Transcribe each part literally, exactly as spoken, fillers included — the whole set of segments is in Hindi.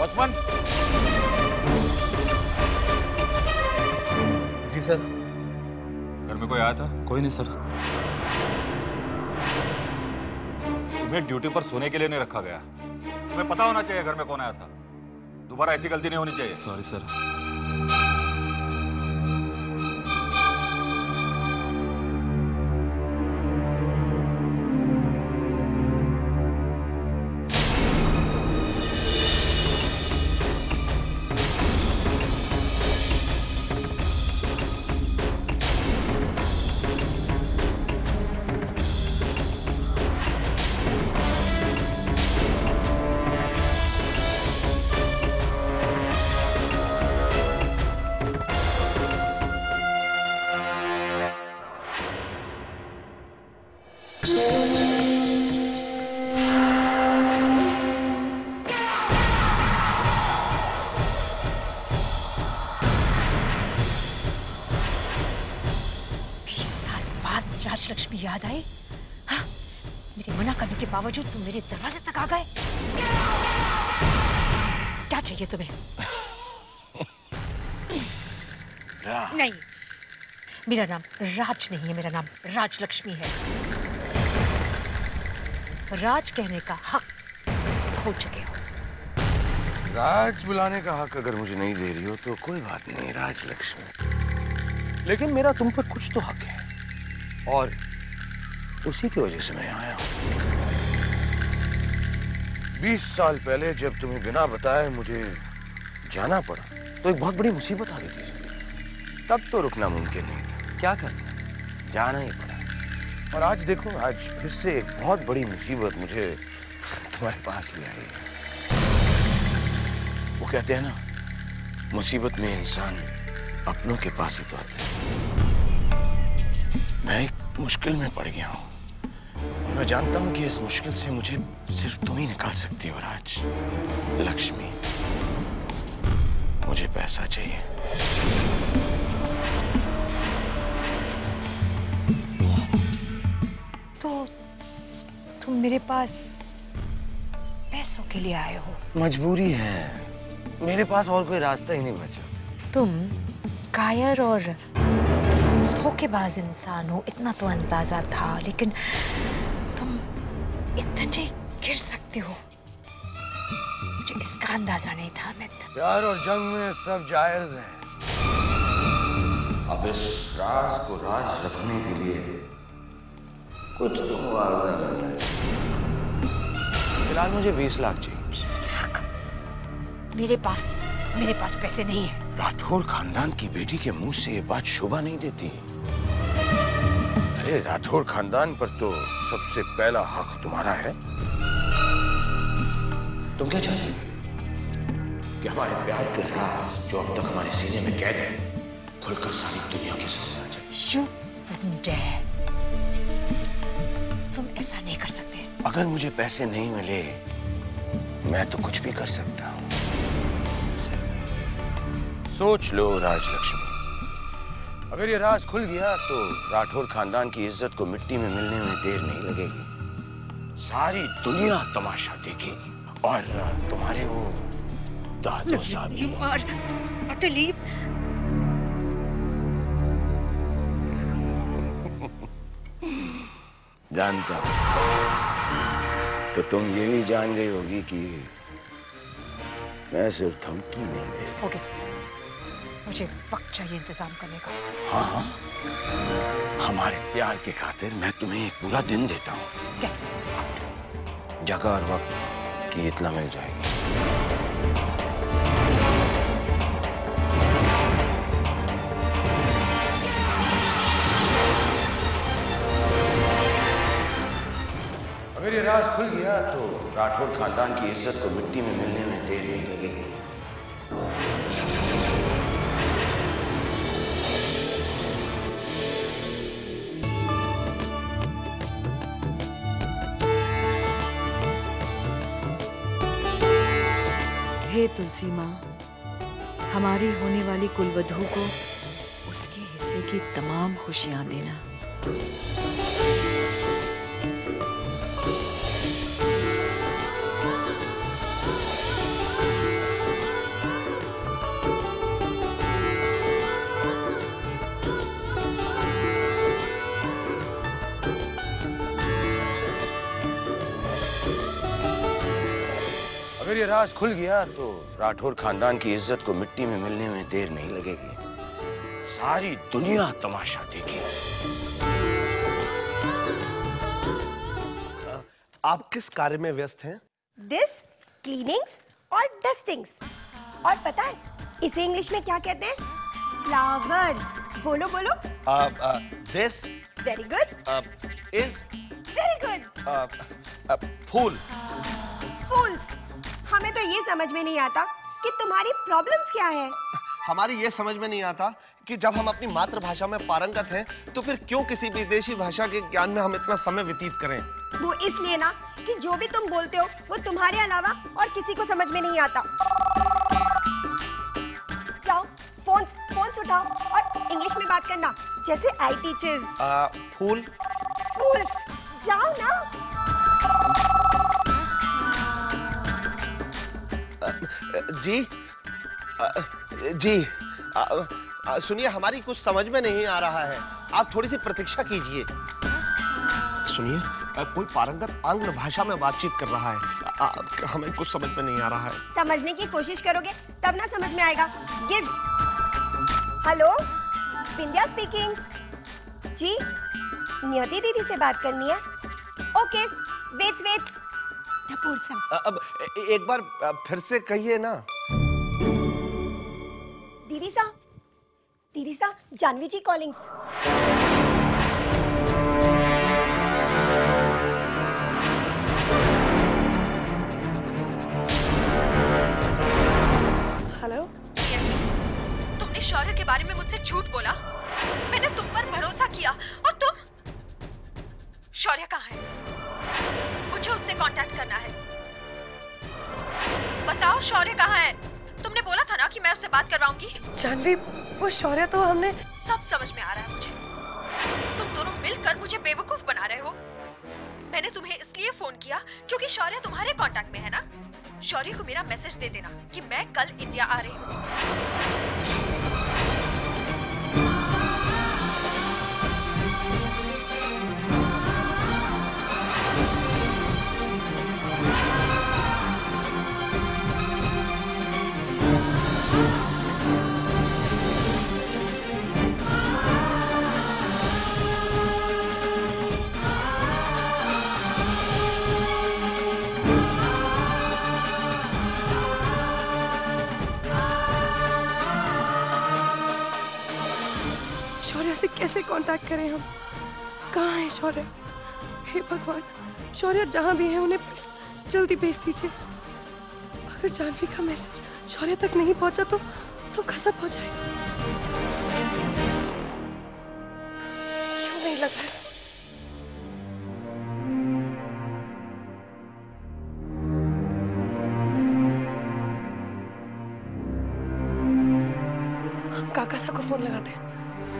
वॉचमैन। जी सर। घर में कोई आया था? कोई नहीं सर। तुम्हें ड्यूटी पर सोने के लिए नहीं रखा गया। तुम्हें पता होना चाहिए घर में कौन आया था। दोबारा ऐसी गलती नहीं होनी चाहिए। Sorry sir. लक्ष्मी याद आई? हाँ? मेरे मना करने के बावजूद तुम मेरे दरवाजे तक आ गए। क्या चाहिए तुम्हें? नहीं, मेरा नाम राज नहीं है, मेरा नाम राजलक्ष्मी है। राज कहने का हक खो चुके हो। राज बुलाने का हक अगर मुझे नहीं दे रही हो तो कोई बात नहीं राजलक्ष्मी, लेकिन मेरा तुम पर कुछ तो हक है और उसी की वजह से मैं आया हूं। बीस साल पहले जब तुम्हें बिना बताए मुझे जाना पड़ा तो एक बहुत बड़ी मुसीबत आ गई थी। तब तो रुकना मुमकिन नहीं था। क्या करना, जाना ही पड़ा। और आज देखो, आज फिर से एक बहुत बड़ी मुसीबत मुझे तुम्हारे पास ले आई है। वो कहते हैं ना, मुसीबत में इंसान अपनों के पास ही तो आता है। मैं एक मुश्किल में पड़ गया हूं। मैं जानता हूं कि इस मुश्किल से मुझे सिर्फ तुम ही निकाल सकती हो राज लक्ष्मी। मुझे पैसा चाहिए। तो तुम मेरे पास पैसों के लिए आए हो? मजबूरी है, मेरे पास और कोई रास्ता ही नहीं बचा। तुम कायर और धोखेबाज इंसान हो, इतना तो अंदाजा था, लेकिन तुम इतने गिर सकते हो, मुझे इसका अंदाजा नहीं था। मैं प्यार और जंग में सब जायज है। अब इस राज को राज रखने के लिए कुछ तो मुआवजा मिलना चाहिए। फिलहाल मुझे बीस लाख चाहिए। बीस लाख? मेरे पास मेरे पास पैसे नहीं है। राठौर खानदान की बेटी के मुंह से ये बात शोभा नहीं देती। अरे राठौर खानदान पर तो सबसे पहला हक तुम्हारा है। तुम क्या चाहती हो कि हमारे प्यार के राज जो अब तक हमारे सीने में कैद है खुलकर सारी दुनिया के सामने आ जाए? You wouldn't dare. तुम ऐसा नहीं कर सकते। अगर मुझे पैसे नहीं मिले मैं तो कुछ भी कर सकता हूँ। सोच लो राजलक्ष्मी, अगर ये राज खुल गया तो राठौर खानदान की इज्जत को मिट्टी में मिलने में देर नहीं लगेगी। सारी दुनिया तमाशा देखेगी और तुम्हारे वो दादो साहब। You are utterly... जानता हूं, तो तुम ये भी जान गई होगी कि मैं सिर्फ धमकी नहीं दे रही। ओके, मुझे वक्त चाहिए इंतजाम करने का। हाँ हाँ, हमारे प्यार के खातिर मैं तुम्हें एक पूरा दिन देता हूँ। क्या? जगह और वक्त की इतना मिल जाएगी। अगर ये राज खुल गया तो राठौर खानदान की इज्जत को मिट्टी में मिलने में देर नहीं लगेगी। हे तुलसी माँ, हमारी होने वाली कुलवधू को उसके हिस्से की तमाम खुशियां देना। ये राज खुल गया तो राठौर खानदान की इज्जत को मिट्टी में मिलने में देर नहीं लगेगी। सारी दुनिया तमाशा देखेगी। आप किस कार्य में व्यस्त हैं? दिस क्लीनिंग्स और डस्टिंग्स। और पता है इसे इंग्लिश में क्या कहते हैं? फ्लावर्स। बोलो बोलो। This very good. Is very good. फूल। फूल्स। हमें तो ये समझ में नहीं आता कि तुम्हारी प्रॉब्लम्स क्या है। हमारी ये समझ में नहीं आता कि जब हम अपनी मातृभाषा में पारंगत हैं तो फिर क्यों किसी विदेशी भाषा के ज्ञान में हम इतना समय व्यतीत करें। वो इसलिए ना कि जो भी तुम बोलते हो वो तुम्हारे अलावा और किसी को समझ में नहीं आता। जाओ फोन फोन उठाओ और इंग्लिश में बात करना जैसे आई टीचर्स। फूल। फूल्स। जाओ ना। जी जी सुनिए, हमारी कुछ समझ में नहीं आ रहा है, आप थोड़ी सी प्रतीक्षा कीजिए। सुनिए, कोई पारंगत आंग्ल भाषा में बातचीत कर रहा है, आ, हमें कुछ समझ में नहीं आ रहा है। समझने की कोशिश करोगे तब ना समझ में आएगा। गिव्स। Hello, Vindhya speaking. जी, नियति दीदी से बात करनी है। Okay, waits waits. अब एक बार फिर से कहिए ना। दीदी सा, दीदी सा, जानवी जी कॉलिंग्स। हेलो। तुमने शौर्य के बारे में मुझसे झूठ बोला। मैंने तुम पर भरोसा किया और तुम। शौर्य कहाँ है? मुझे उससे कांटेक्ट करना है। बताओ शौर्य कहाँ है? तुमने बोला था ना कि मैं उससे बात करवाऊंगी। जानवी, वो शौर्य तो हमने। सब समझ में आ रहा है मुझे। तुम दोनों मिलकर मुझे बेवकूफ बना रहे हो। मैंने तुम्हें इसलिए फोन किया क्योंकि शौर्य तुम्हारे कांटेक्ट में है ना। शौर्य को मेरा मैसेज दे देना कि मैं कल इंडिया आ रही हूँ। शौर्य से कैसे कांटेक्ट करें हम? कहाँ है शौर्य? हे भगवान, शौर्य जहाँ भी है उन्हें जल्दी भेज दीजिए। अगर जानवी का मैसेज शौर्य तक नहीं पहुंचा तो तो गजब हो जाएगा। क्यों नहीं लग रहा? हम काका सा को फोन लगाते हैं।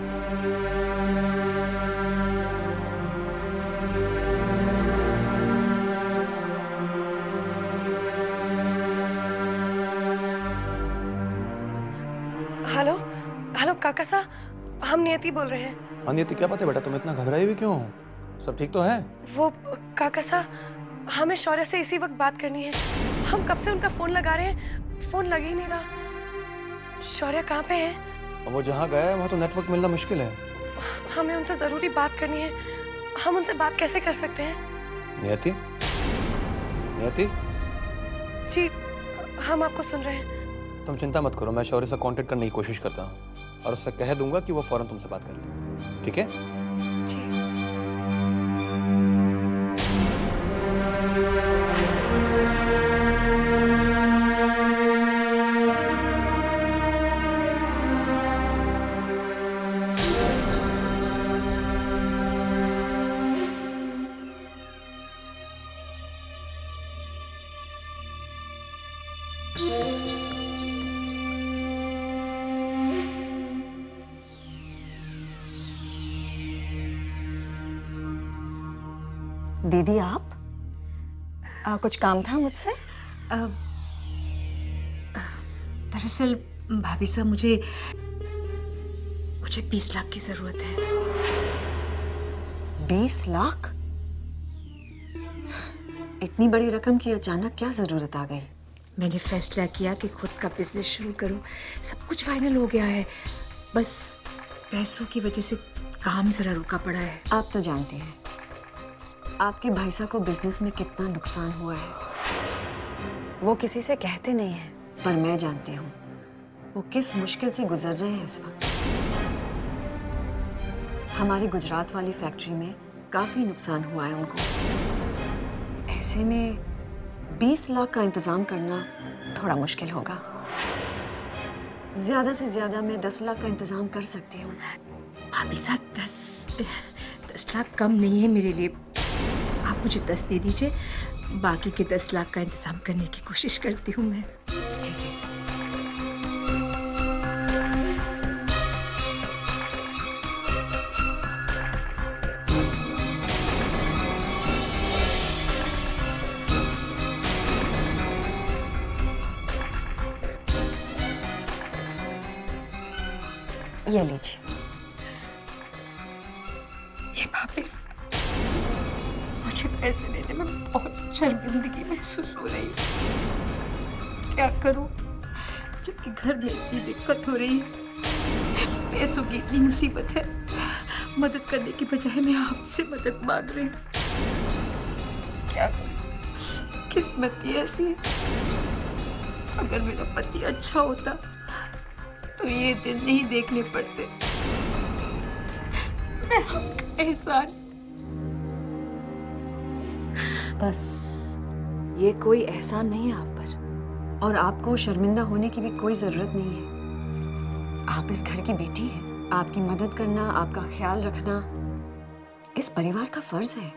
हेलो हेलो काका सा, हम नियति बोल रहे हैं। हाँ नियति, क्या बात है बेटा, तुम इतना घबराई हुई क्यों हो? सब ठीक तो है? वो काका सा, हमें शौर्य से इसी वक्त बात करनी है। हम कब से उनका फोन लगा रहे हैं, फोन लग ही नहीं रहा। शौर्य कहाँ पे है? वो जहाँ गया है वहाँ तो नेटवर्क मिलना मुश्किल है। हमें उनसे जरूरी बात करनी है। हम उनसे बात कैसे कर सकते हैं? नियति, नियति जी, हम आपको सुन रहे हैं। तुम चिंता मत करो, मैं शौर्य से कांटेक्ट करने की कोशिश करता हूँ और उससे कह दूंगा कि वो फौरन तुमसे बात कर ले, ठीक है? जी। दीदी आप आ, कुछ काम था मुझसे? दरअसल भाभी साहब, मुझे मुझे बीस लाख की जरूरत है। बीस लाख? इतनी बड़ी रकम की अचानक क्या जरूरत आ गई? मैंने फैसला किया कि खुद का बिजनेस शुरू करूं। सब कुछ फाइनल हो गया है, बस पैसों की वजह से काम जरा रुका पड़ा है। आप तो जानती हैं आपकी भाई साहब को बिजनेस में कितना नुकसान हुआ है। वो किसी से कहते नहीं हैं, पर मैं जानती हूँ वो किस मुश्किल से गुजर रहे हैं इस वक्त। हमारी गुजरात वाली फैक्ट्री में काफी नुकसान हुआ है उनको। ऐसे में बीस लाख का इंतजाम करना थोड़ा मुश्किल होगा। ज्यादा से ज्यादा मैं दस लाख का इंतजाम कर सकती हूँ। भाभी साहब, दस दस लाख कम नहीं है मेरे लिए। आप मुझे दस दे दीजिए, बाकी के दस लाख का इंतजाम करने की कोशिश करती हूँ मैं। ठीक है। ये लीजिए। ये भाभी साहब, मुझे पैसे लेने में बहुत शर्मिंदगी महसूस हो रही है। क्या करूं जबकि घर में इतनी दिक्कत हो रही है, पैसों की इतनी मुसीबत है। मदद करने की बजाय मैं आपसे मदद मांग रही हूँ। क्या करूं, किस्मत ही ऐसी है। अगर मेरा पति अच्छा होता तो ये दिन नहीं देखने पड़ते। मैं आपका एहसान। बस ये कोई एहसान नहीं है आप पर, और आपको शर्मिंदा होने की भी कोई जरूरत नहीं है। आप इस घर की बेटी हैं। आपकी मदद करना, आपका ख्याल रखना इस परिवार का फर्ज है।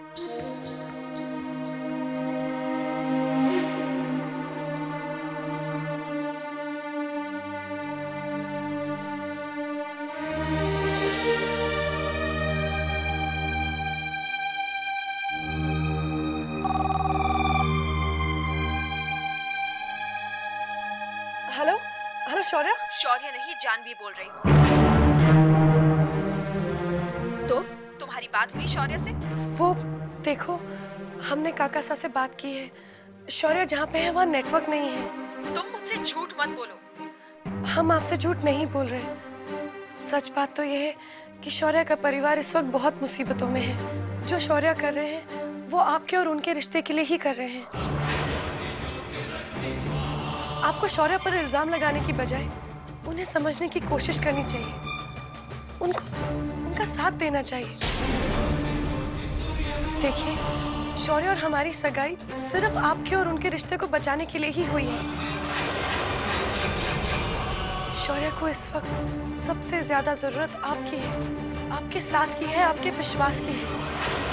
Hello hello Shaurya. शौर्य नहीं, जानवी बोल रही हूँ। तो तुम्हारी बात हुई शौर्य से? वो देखो, हमने काका सा से बात की है। शौर्या जहाँ पे है वहाँ नेटवर्क नहीं है। तुम मुझसे झूठ मत बोलो। हम आपसे झूठ नहीं बोल रहे। सच बात तो यह है कि शौर्या का परिवार इस वक्त बहुत मुसीबतों में है। जो शौर्या कर रहे हैं वो आपके और उनके रिश्ते के लिए ही कर रहे हैं। आपको शौर्या पर इल्जाम लगाने की बजाय उन्हें समझने की कोशिश करनी चाहिए। उनको उनका साथ देना चाहिए। देखिए, शौर्या और हमारी सगाई सिर्फ आपके और उनके रिश्ते को बचाने के लिए ही हुई है। शौर्या को इस वक्त सबसे ज्यादा जरूरत आपकी है, आपके साथ की है, आपके विश्वास की है।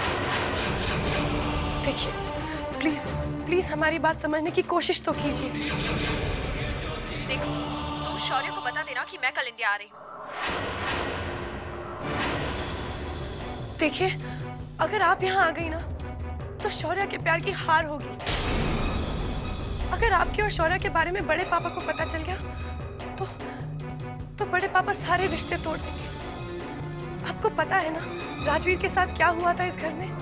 देखिए, प्लीज प्लीज हमारी बात समझने की कोशिश तो कीजिए। देखो, तुम शौर्य को बता देना कि मैं कल इंडिया आ रही हूँ। देखिए, अगर आप यहाँ आ गई ना तो शौर्य के प्यार की हार होगी। अगर आपके और शौर्य के बारे में बड़े पापा को पता चल गया तो तो बड़े पापा सारे रिश्ते तोड़ देंगे। आपको पता है ना राजवीर के साथ क्या हुआ था इस घर में।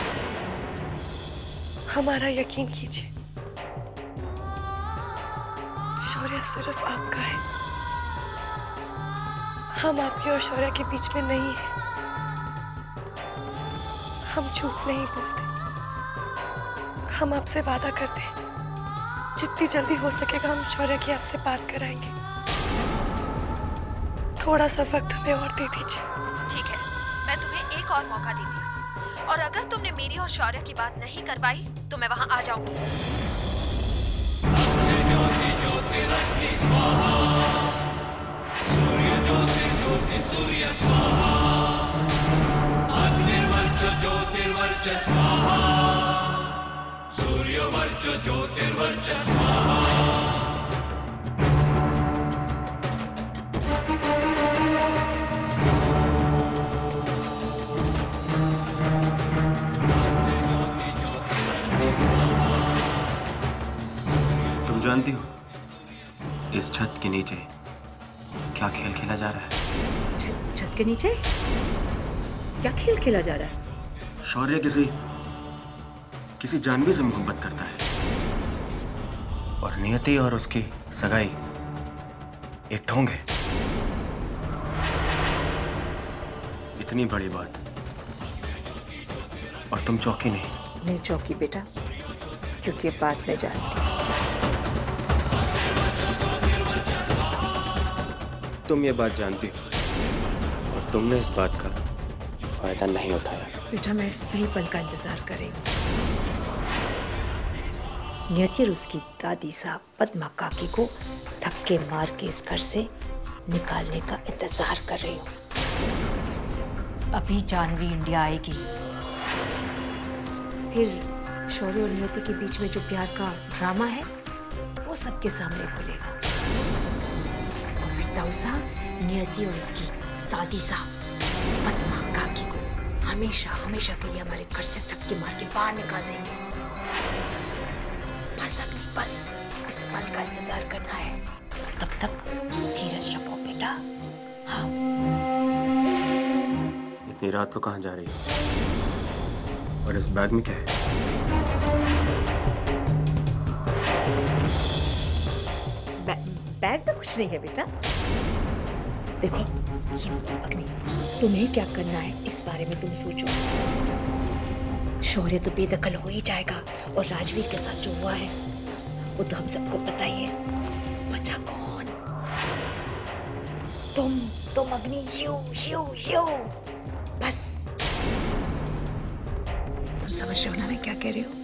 हमारा यकीन कीजिए, शौर्य सिर्फ आपका है। हम आपके और शौर्य के बीच में नहीं हैं। हम झूठ नहीं बोलते। हम आपसे वादा करते हैं जितनी जल्दी हो सकेगा हम शौर्य की आपसे बात कराएंगे। थोड़ा सा वक्त हमें और दे दीजिए। ठीक है, मैं तुम्हें एक और मौका देती हूँ, और अगर तुमने मेरी और शौर्य की बात नहीं कर पाई तो मैं वहां आ जाऊंगी। ज्योति ज्योतिरग्नि स्वाहा, सूर्य ज्योति ज्योति सूर्य स्वाहा, अग्निर्वर्च ज्योतिर्वर्च स्वाहा, सूर्यवर्च ज्योतिर्वर्च स्वाहा। जानती हो इस छत के नीचे क्या खेल खेला जा रहा है? छत छत के नीचे क्या खेल खेला जा रहा है? शौर्य किसी किसी जानवी से मोहब्बत करता है और नियति और उसकी सगाई एक ढोंग है। इतनी बड़ी बात और तुम चौकी नहीं। नहीं चौकी बेटा, क्योंकि ये बात मैं जानती हूँ। तुम ये बात जानती हो और तुमने इस बात का फायदा नहीं उठाया। बेटा मैं सही पल का इंतजार कर रही हूँ। नियति और उसकी दादी साहब पद्मा काकी को धक्के मार के इस घर से निकालने का इंतजार कर रही हूँ। अभी जानवी इंडिया आएगी, फिर शौर्य और नियति के बीच में जो प्यार का ड्रामा है वो सबके सामने खुलेगा। और फिर ताऊसा नियति और उसकी दादी साहब पद्मा काकी को हमेशा हमेशा के लिए हमारे घर से धक्के मार के बाहर निकाल देंगे। बस अभी बस इस पल का इंतजार करना है। तब तक धीरज रखो बेटा। हाँ। इतनी रात को कहाँ जा रही हो? और इस बैग में क्या है? बै, बैग में कुछ नहीं है बेटा। देखो सुनो अग्नि, तुम्हें क्या करना है इस बारे में तुम सोचो। शौर्य तो बेदखल हो ही जाएगा और राजवीर के साथ जो हुआ है वो तो हम सबको पता ही है। बचा कौन? तुम तुम अग्नि। यू यू यू बस। तुम समझ रहे हो ना मैं क्या कह रही हूँ?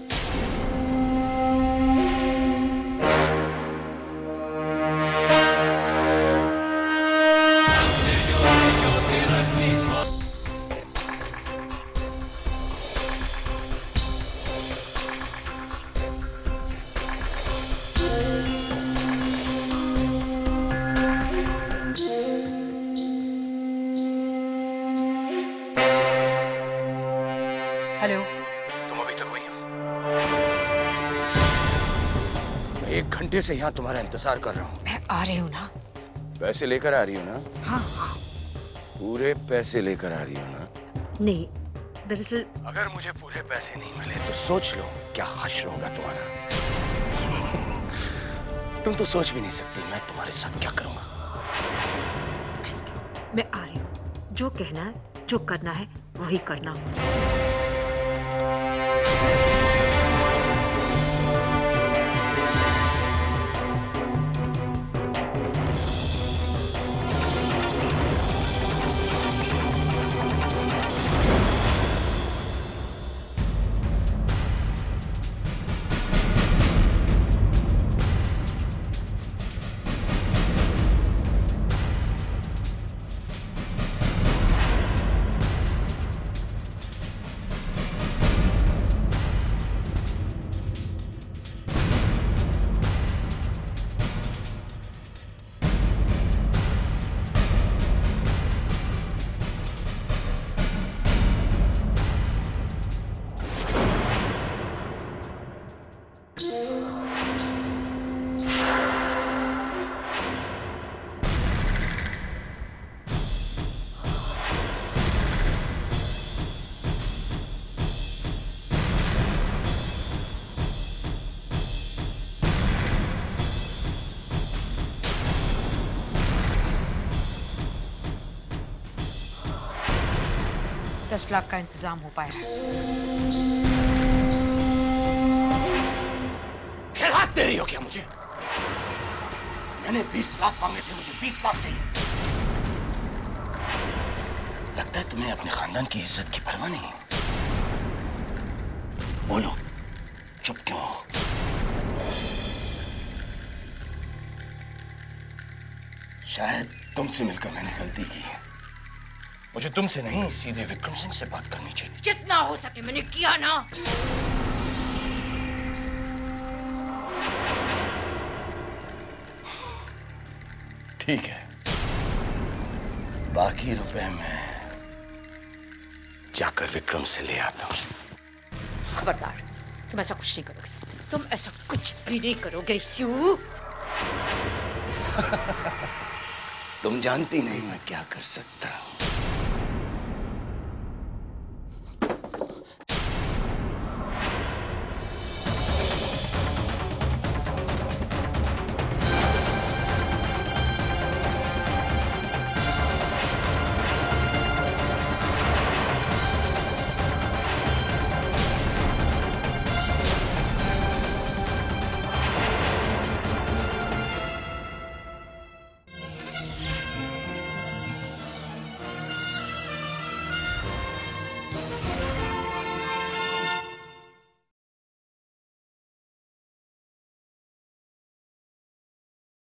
हेलो। तुम अभी तक वहीं हो? मैं एक घंटे से यहाँ तुम्हारा इंतजार कर रहा हूँ। मैं आ रही हूँ ना। पैसे लेकर आ रही हो ना? हाँ हाँ। पूरे पैसे लेकर आ रही हो ना? नहीं, दरअसल अगर मुझे पूरे पैसे नहीं मिले तो सोच लो क्या हश्र होगा तुम्हारा। तुम तो सोच भी नहीं सकती मैं तुम्हारे साथ क्या करूंगा। ठीक है, मैं आ रही हूँ। जो कहना है, जो करना है वही करना। दस लाख का इंतजाम हो पाया है। फिर हाथ दे रही हो क्या मुझे? मैंने बीस लाख मांगे थे, मुझे बीस लाख चाहिए। लगता है तुम्हें अपने खानदान की इज्जत की परवाह नहीं। बोलो, चुप क्यों हो? शायद तुमसे मिलकर मैंने गलती की है। मुझे तुमसे नहीं, सीधे विक्रम सिंह से बात करनी चाहिए। जितना हो सके मैंने किया ना। ठीक है, बाकी रुपए मैं जाकर विक्रम से ले आता हूँ। खबरदार, तुम ऐसा कुछ नहीं करोगे। तुम ऐसा कुछ भी नहीं करोगे। यू तुम जानती नहीं मैं क्या कर सकता।